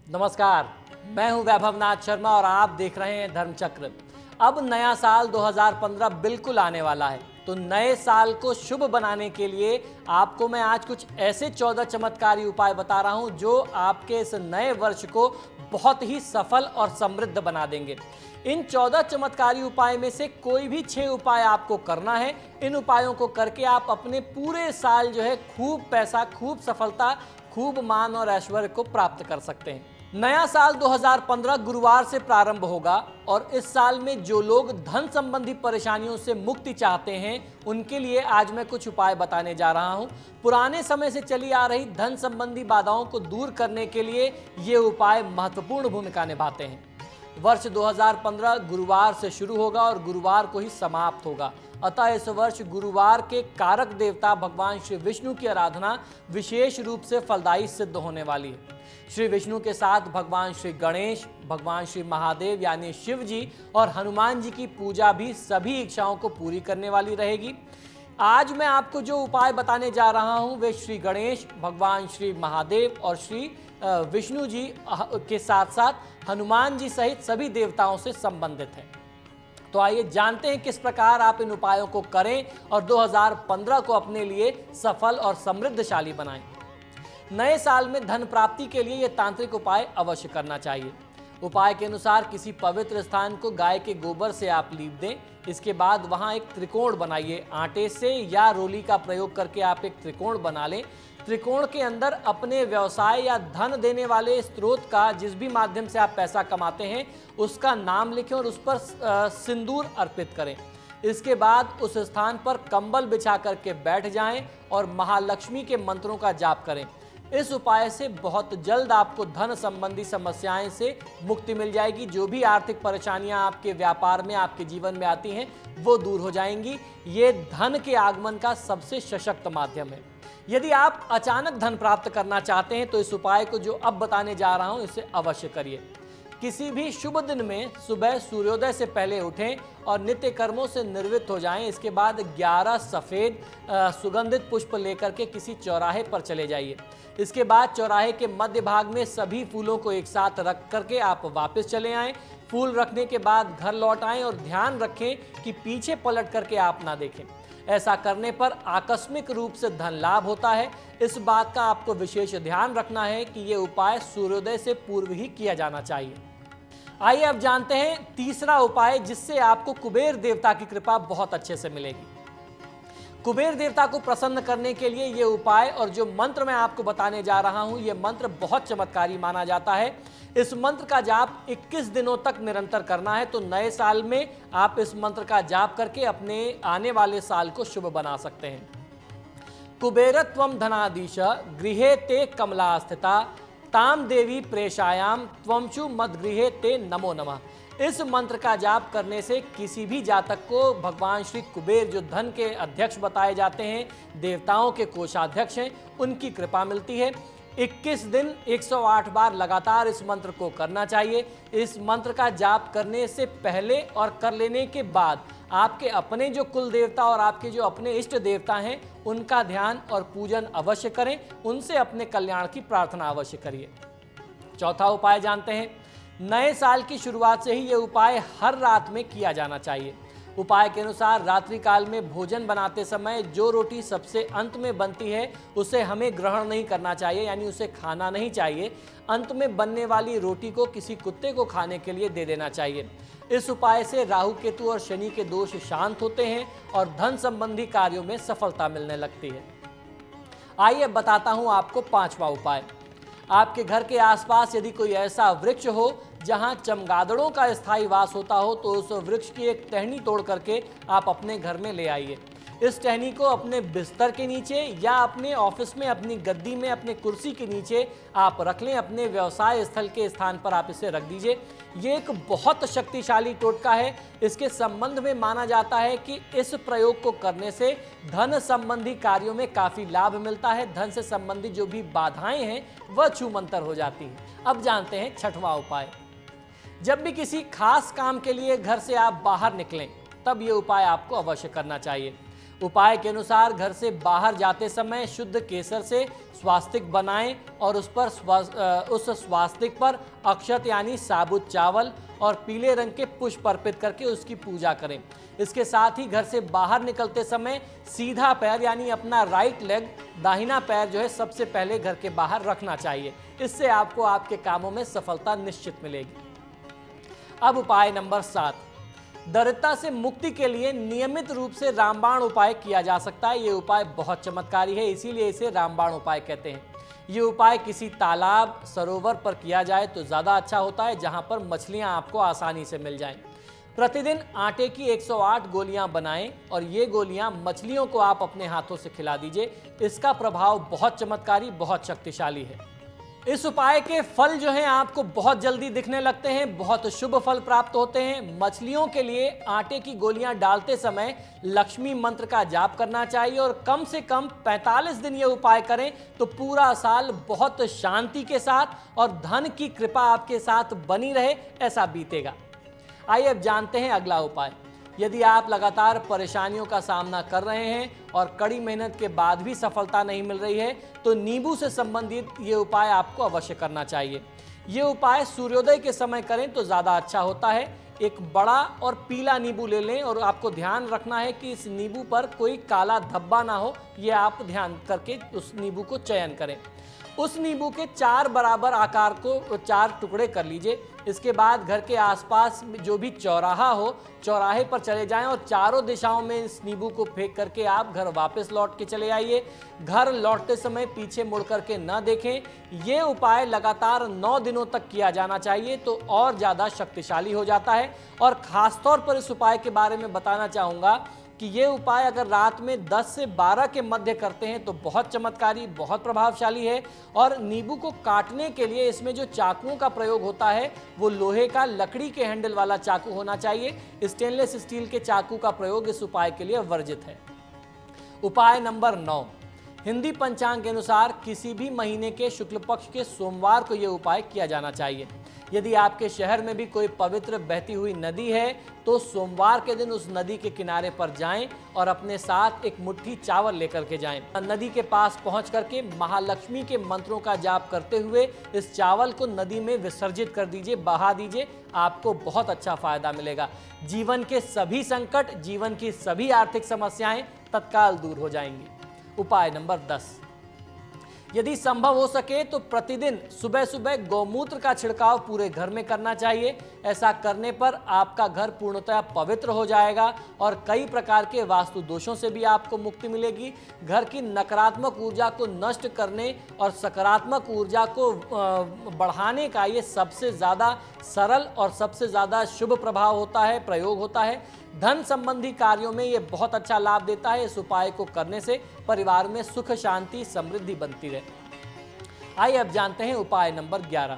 नमस्कार, मैं हूं वैभव नाथ शर्मा और आप देख रहे हैं धर्मचक्र। अब नया साल 2015 बिल्कुल आने वाला है, तो नए साल को शुभ बनाने के लिए आपको मैं आज कुछ ऐसे 14 चमत्कारी उपाय बता रहा हूं जो आपके इस नए वर्ष को बहुत ही सफल और समृद्ध बना देंगे। इन 14 चमत्कारी उपाय में से कोई भी 6 उपाय आपको करना है। इन उपायों को करके आप अपने पूरे साल जो है खूब पैसा, खूब सफलता, खूब मान और ऐश्वर्य को प्राप्त कर सकते हैं। नया साल 2015 गुरुवार से प्रारंभ होगा और इस साल में जो लोग धन संबंधी परेशानियों से मुक्ति चाहते हैं उनके लिए आज मैं कुछ उपाय बताने जा रहा हूं। पुराने समय से चली आ रही धन संबंधी बाधाओं को दूर करने के लिए ये उपाय महत्वपूर्ण भूमिका निभाते हैं। वर्ष 2015 गुरुवार से शुरू होगा और गुरुवार को ही समाप्त होगा, अतः इस वर्ष गुरुवार के कारक देवता भगवान श्री विष्णु की आराधना विशेष रूप से फलदायी सिद्ध होने वाली है। श्री विष्णु के साथ भगवान श्री गणेश, भगवान श्री महादेव यानी शिव जी और हनुमान जी की पूजा भी सभी इच्छाओं को पूरी करने वाली रहेगी। आज मैं आपको जो उपाय बताने जा रहा हूं वे श्री गणेश, भगवान श्री महादेव और श्री विष्णु जी के साथ साथ हनुमान जी सहित सभी देवताओं से संबंधित हैं। तो आइए जानते हैं किस प्रकार आप इन उपायों को करें और 2015 को अपने लिए सफल और समृद्धशाली बनाएं। नए साल में धन प्राप्ति के लिए ये तांत्रिक उपाय अवश्य करना चाहिए। उपाय के अनुसार किसी पवित्र स्थान को गाय के गोबर से आप लीप दें। इसके बाद वहां एक त्रिकोण बनाइए। आटे से या रोली का प्रयोग करके आप एक त्रिकोण बना लें। त्रिकोण के अंदर अपने व्यवसाय या धन देने वाले स्रोत का, जिस भी माध्यम से आप पैसा कमाते हैं, उसका नाम लिखें और उस पर सिंदूर अर्पित करें। इसके बाद उस स्थान पर कंबल बिछा करके बैठ जाएं और महालक्ष्मी के मंत्रों का जाप करें। इस उपाय से बहुत जल्द आपको धन संबंधी समस्याएं से मुक्ति मिल जाएगी। जो भी आर्थिक परेशानियां आपके व्यापार में, आपके जीवन में आती हैं, वो दूर हो जाएंगी। ये धन के आगमन का सबसे सशक्त माध्यम है। यदि आप अचानक धन प्राप्त करना चाहते हैं तो इस उपाय को जो अब बताने जा रहा हूं इसे अवश्य करिए। किसी भी शुभ दिन में सुबह सूर्योदय से पहले उठें और नित्य कर्मों से निवृत्त हो जाएं। इसके बाद 11 सफ़ेद सुगंधित पुष्प लेकर के किसी चौराहे पर चले जाइए। इसके बाद चौराहे के मध्य भाग में सभी फूलों को एक साथ रख करके आप वापस चले आएं। फूल रखने के बाद घर लौट आएं और ध्यान रखें कि पीछे पलट करके आप ना देखें। ऐसा करने पर आकस्मिक रूप से धन लाभ होता है। इस बात का आपको विशेष ध्यान रखना है कि ये उपाय सूर्योदय से पूर्व ही किया जाना चाहिए। आइए अब जानते हैं तीसरा उपाय जिससे आपको कुबेर देवता की कृपा बहुत अच्छे से मिलेगी। कुबेर देवता को प्रसन्न करने के लिए ये उपाय और जो मंत्र मैं आपको बताने जा रहा हूं, ये मंत्र बहुत चमत्कारी माना जाता है। इस मंत्र का जाप 21 दिनों तक निरंतर करना है। तो नए साल में आप इस मंत्र का जाप करके अपने आने वाले साल को शुभ बना सकते हैं। कुबेरत्वम धनाधीश गृहे ते कमला स्थिता ताम देवी प्रेषायाम त्वमचु मद्गृहे ते नमो नमः। इस मंत्र का जाप करने से किसी भी जातक को भगवान श्री कुबेर, जो धन के अध्यक्ष बताए जाते हैं, देवताओं के कोषाध्यक्ष हैं, उनकी कृपा मिलती है। 21 दिन 108 बार लगातार इस मंत्र को करना चाहिए। इस मंत्र का जाप करने से पहले और कर लेने के बाद आपके अपने जो कुल देवता और आपके जो अपने इष्ट देवता हैं उनका ध्यान और पूजन अवश्य करें। उनसे अपने कल्याण की प्रार्थना अवश्य करिए। चौथा उपाय जानते हैं। नए साल की शुरुआत से ही ये उपाय हर रात में किया जाना चाहिए। उपाय के अनुसार रात्रि काल में भोजन बनाते समय जो रोटी सबसे अंत में बनती है उसे हमें ग्रहण नहीं करना चाहिए, यानी उसे खाना नहीं चाहिए। अंत में बनने वाली रोटी को किसी कुत्ते को खाने के लिए दे देना चाहिए। इस उपाय से राहु केतु और शनि के दोष शांत होते हैं और धन संबंधी कार्यों में सफलता मिलने लगती है। आइए बताता हूं आपको पांचवा उपाय। आपके घर के आसपास यदि कोई ऐसा वृक्ष हो जहां चमगादड़ों का स्थायी वास होता हो तो उस वृक्ष की एक टहनी तोड़ करके आप अपने घर में ले आइए। इस टहनी को अपने बिस्तर के नीचे या अपने ऑफिस में, अपनी गद्दी में, अपने कुर्सी के नीचे आप रख लें। अपने व्यवसाय स्थल के स्थान पर आप इसे रख दीजिए। ये एक बहुत शक्तिशाली टोटका है। इसके संबंध में माना जाता है कि इस प्रयोग को करने से धन संबंधी कार्यों में काफ़ी लाभ मिलता है। धन से संबंधित जो भी बाधाएं हैं वह छूमंतर हो जाती हैं। अब जानते हैं छठवां उपाय। जब भी किसी खास काम के लिए घर से आप बाहर निकलें तब ये उपाय आपको अवश्य करना चाहिए। उपाय के अनुसार घर से बाहर जाते समय शुद्ध केसर से स्वास्तिक बनाएं और उस स्वास्तिक पर अक्षत यानी साबुत चावल और पीले रंग के पुष्प अर्पित करके उसकी पूजा करें। इसके साथ ही घर से बाहर निकलते समय सीधा पैर यानी अपना राइट लेग, दाहिना पैर जो है सबसे पहले घर के बाहर रखना चाहिए। इससे आपको आपके कामों में सफलता निश्चित मिलेगी। अब उपाय नंबर 7, दरिद्रता से मुक्ति के लिए नियमित रूप से रामबाण उपाय किया जा सकता है। ये उपाय बहुत चमत्कारी है, इसीलिए इसे रामबाण उपाय कहते हैं। ये उपाय किसी तालाब, सरोवर पर किया जाए तो ज़्यादा अच्छा होता है, जहां पर मछलियां आपको आसानी से मिल जाएं। प्रतिदिन आटे की 108 गोलियां बनाएं और ये गोलियां मछलियों को आप अपने हाथों से खिला दीजिए। इसका प्रभाव बहुत चमत्कारी, बहुत शक्तिशाली है। इस उपाय के फल जो हैं आपको बहुत जल्दी दिखने लगते हैं, बहुत शुभ फल प्राप्त होते हैं। मछलियों के लिए आटे की गोलियां डालते समय लक्ष्मी मंत्र का जाप करना चाहिए और कम से कम 45 दिन ये उपाय करें तो पूरा साल बहुत शांति के साथ और धन की कृपा आपके साथ बनी रहे, ऐसा बीतेगा। आइए अब जानते हैं अगला उपाय। यदि आप लगातार परेशानियों का सामना कर रहे हैं और कड़ी मेहनत के बाद भी सफलता नहीं मिल रही है तो नींबू से संबंधित ये उपाय आपको अवश्य करना चाहिए। ये उपाय सूर्योदय के समय करें तो ज़्यादा अच्छा होता है। एक बड़ा और पीला नींबू ले लें और आपको ध्यान रखना है कि इस नींबू पर कोई काला धब्बा ना हो, ये आप ध्यान करके उस नींबू को चयन करें। उस नींबू के 4 बराबर आकार को 4 टुकड़े कर लीजिए। इसके बाद घर के आसपास जो भी चौराहा हो, चौराहे पर चले जाएं और चारों दिशाओं में इस नींबू को फेंक करके आप घर वापस लौट के चले आइए। घर लौटते समय पीछे मुड़ करके न देखें। ये उपाय लगातार 9 दिनों तक किया जाना चाहिए तो और ज़्यादा शक्तिशाली हो जाता है। और ख़ासतौर पर इस उपाय के बारे में बताना चाहूँगा कि ये उपाय अगर रात में 10 से 12 के मध्य करते हैं तो बहुत चमत्कारी, बहुत प्रभावशाली है। और नींबू को काटने के लिए इसमें जो चाकुओं का प्रयोग होता है वो लोहे का, लकड़ी के हैंडल वाला चाकू होना चाहिए। स्टेनलेस स्टील के चाकू का प्रयोग इस उपाय के लिए वर्जित है। उपाय नंबर 9, हिंदी पंचांग के अनुसार किसी भी महीने के शुक्ल पक्ष के सोमवार को यह उपाय किया जाना चाहिए। यदि आपके शहर में भी कोई पवित्र बहती हुई नदी है तो सोमवार के दिन उस नदी के किनारे पर जाएं और अपने साथ एक मुट्ठी चावल लेकर के जाएं। नदी के पास पहुंच करके महालक्ष्मी के मंत्रों का जाप करते हुए इस चावल को नदी में विसर्जित कर दीजिए, बहा दीजिए। आपको बहुत अच्छा फायदा मिलेगा। जीवन के सभी संकट, जीवन की सभी आर्थिक समस्याएं तत्काल दूर हो जाएंगी। उपाय नंबर 10, यदि संभव हो सके तो प्रतिदिन सुबह सुबह गौमूत्र का छिड़काव पूरे घर में करना चाहिए। ऐसा करने पर आपका घर पूर्णतः पवित्र हो जाएगा और कई प्रकार के वास्तु दोषों से भी आपको मुक्ति मिलेगी। घर की नकारात्मक ऊर्जा को नष्ट करने और सकारात्मक ऊर्जा को बढ़ाने का ये सबसे ज़्यादा सरल और सबसे ज़्यादा शुभ प्रभाव होता है, प्रयोग होता है। धन संबंधी कार्यों में ये बहुत अच्छा लाभ देता है। इस उपाय को करने से परिवार में सुख, शांति, समृद्धि बनती रहे। आइए अब जानते हैं उपाय नंबर 11।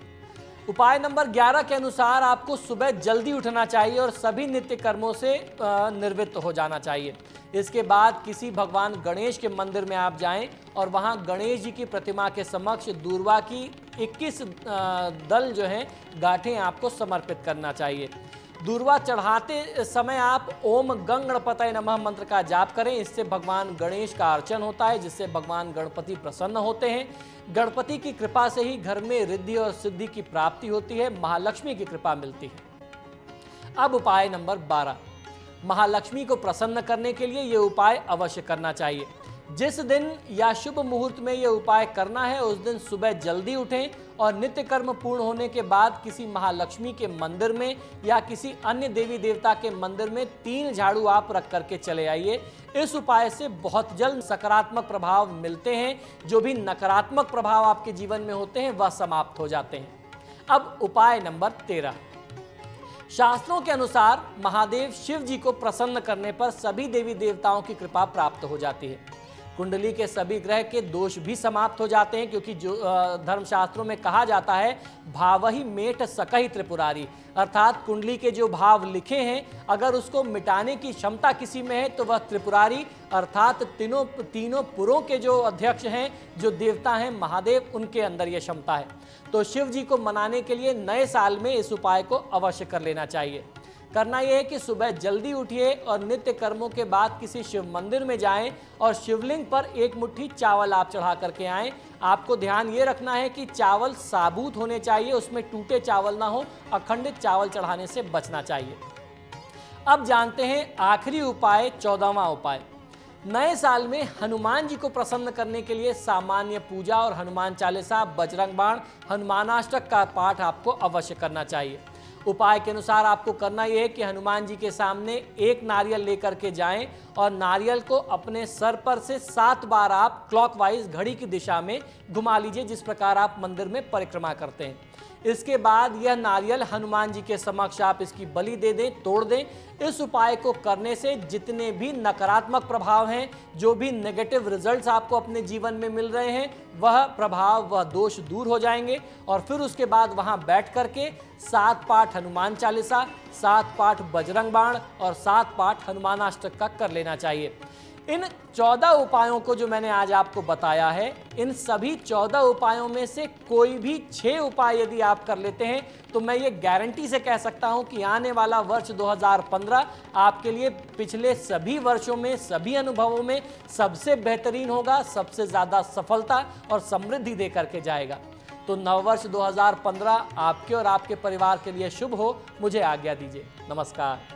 उपाय नंबर 11 के अनुसार आपको सुबह जल्दी उठना चाहिए और सभी नित्य कर्मों से निवृत्त हो जाना चाहिए। इसके बाद किसी भगवान गणेश के मंदिर में आप जाएं और वहां गणेश जी की प्रतिमा के समक्ष दूर्वा की 21 दल जो हैं गांठें आपको समर्पित करना चाहिए। दूर्वा चढ़ाते समय आप ओम गंग गणपतये नमः मंत्र का जाप करें। इससे भगवान गणेश का अर्चन होता है, जिससे भगवान गणपति प्रसन्न होते हैं। गणपति की कृपा से ही घर में रिद्धि और सिद्धि की प्राप्ति होती है, महालक्ष्मी की कृपा मिलती है। अब उपाय नंबर 12, महालक्ष्मी को प्रसन्न करने के लिए ये उपाय अवश्य करना चाहिए। जिस दिन या शुभ मुहूर्त में ये उपाय करना है उस दिन सुबह जल्दी उठें और नित्य कर्म पूर्ण होने के बाद किसी महालक्ष्मी के मंदिर में या किसी अन्य देवी देवता के मंदिर में 3 झाड़ू आप रख करके चले आइए। इस उपाय से बहुत जल्द सकारात्मक प्रभाव मिलते हैं। जो भी नकारात्मक प्रभाव आपके जीवन में होते हैं वह समाप्त हो जाते हैं। अब उपाय नंबर 13, शास्त्रों के अनुसार महादेव शिव जी को प्रसन्न करने पर सभी देवी देवताओं की कृपा प्राप्त हो जाती है। कुंडली के सभी ग्रह के दोष भी समाप्त हो जाते हैं, क्योंकि जो धर्मशास्त्रों में कहा जाता है भावहि मेट सकहि त्रिपुरारी, अर्थात कुंडली के जो भाव लिखे हैं अगर उसको मिटाने की क्षमता किसी में है तो वह त्रिपुरारी अर्थात तीनों पुरों के जो अध्यक्ष हैं, जो देवता हैं महादेव, उनके अंदर यह क्षमता है। तो शिव जी को मनाने के लिए नए साल में इस उपाय को अवश्य कर लेना चाहिए। करना यह है कि सुबह जल्दी उठिए और नित्य कर्मों के बाद किसी शिव मंदिर में जाएं और शिवलिंग पर एक मुट्ठी चावल आप चढ़ा करके आएं। आपको ध्यान ये रखना है कि चावल साबुत होने चाहिए, उसमें टूटे चावल ना हो, अखंडित चावल चढ़ाने से बचना चाहिए। अब जानते हैं आखिरी उपाय, 14वां उपाय। नए साल में हनुमान जी को प्रसन्न करने के लिए सामान्य पूजा और हनुमान चालीसा, बजरंग बाण, हनुमानाष्टक का पाठ आपको अवश्य करना चाहिए। उपाय के अनुसार आपको करना यह है कि हनुमान जी के सामने एक नारियल लेकर के जाएं और नारियल को अपने सर पर से 7 बार आप क्लॉकवाइज घड़ी की दिशा में घुमा लीजिए, जिस प्रकार आप मंदिर में परिक्रमा करते हैं। इसके बाद यह नारियल हनुमान जी के समक्ष आप इसकी बलि दे दें, तोड़ दें। इस उपाय को करने से जितने भी नकारात्मक प्रभाव हैं, जो भी नेगेटिव रिजल्ट्स आपको अपने जीवन में मिल रहे हैं, वह प्रभाव, वह दोष दूर हो जाएंगे। और फिर उसके बाद वहां बैठ करके 7 पाठ हनुमान चालीसा, 7 पाठ बजरंग बाण और 7 पाठ हनुमानाष्टक का कर लेना चाहिए। इन 14 उपायों को जो मैंने आज आपको बताया है, इन सभी 14 उपायों में से कोई भी 6 उपाय यदि आप कर लेते हैं तो मैं ये गारंटी से कह सकता हूं कि आने वाला वर्ष 2015 आपके लिए पिछले सभी वर्षों में, सभी अनुभवों में सबसे बेहतरीन होगा, सबसे ज़्यादा सफलता और समृद्धि दे करके जाएगा। तो नववर्ष 2015 आपके और आपके परिवार के लिए शुभ हो। मुझे आज्ञा दीजिए। नमस्कार।